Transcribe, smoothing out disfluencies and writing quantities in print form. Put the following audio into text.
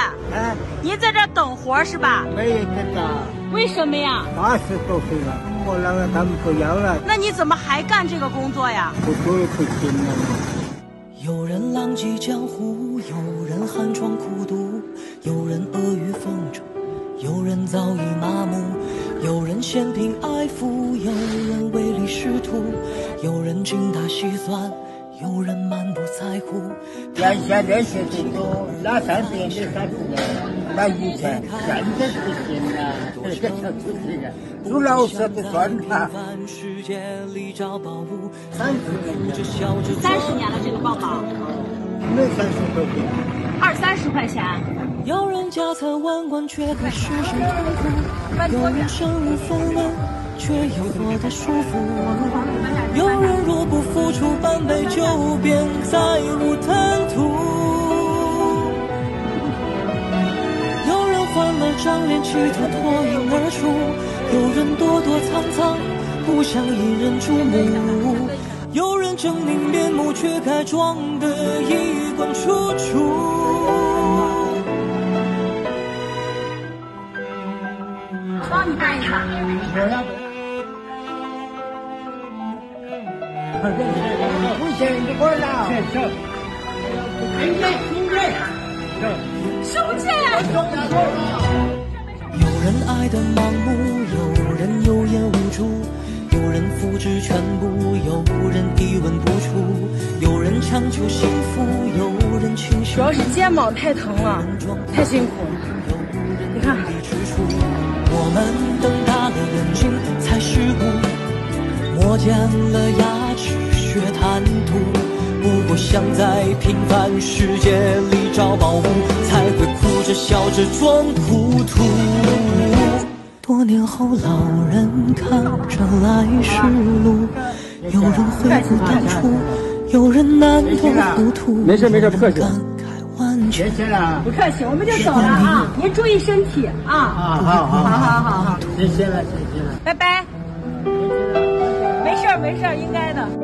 啊， 您在这等活是吧？ 没人知道。 为什么呀 80多岁了，我老了，他们不要了。 那你怎么还干这个工作呀？ 不做不行了。 有人浪迹江湖，有人寒窗苦读，有人阿谀奉承，有人早已麻木，有人嫌贫爱富，有人唯利是图，有人精打细算，有人满不在乎。 原先那些最多，那3点的3点，那以前现在不行了，这个小出去了，做老师不算他。 世界里找宝物 30年 30年了，这个抱抱， 没30块钱 20-30块钱。 有人家财万贯，却可世事痛苦；有人身无分文，却又活得舒服。有人若不付出半杯酒，便再无贪图。有人换了张脸，企图脱颖而出；有人躲躲藏藏，不想引人注目；有人狰狞面目，却该装得衣冠楚楚。 帮你搬一下。 5000人就过了。 收不起。 有人爱得盲目，有人有眼无珠，有人付之全部，有人一文不出，有人强求幸福，有人倾心。 主要是肩膀太疼了，太辛苦了。你看， 我们瞪大了眼睛才世故，磨尖了牙齿学贪图。不过想在平凡世界里找宝物，才会哭着笑着装糊涂。多年后老人看着来时路，有人回顾当初，有人难懂糊涂。 没事没事，不客气。 谢谢了， 不客气，我们就走了啊！您注意身体啊！ 好，谢谢了，谢谢了， 拜拜。没事，应该的。